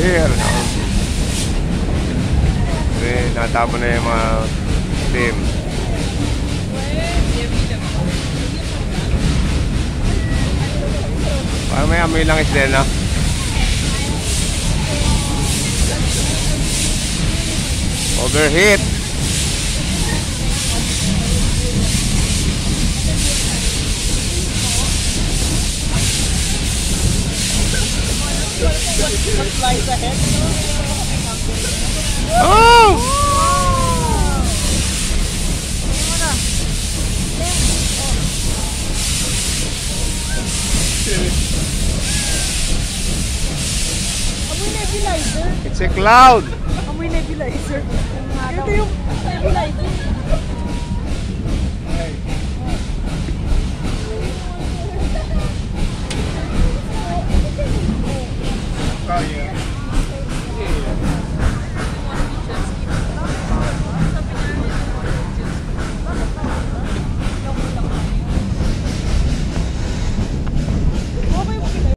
clear. Natapon na yung mga team. Parang may amoy lang din, no? Overheat. Oh! Amoy nebulizer. It's a cloud. Amoy nebulizer. Ito yung nebulizer. Oh, yeah.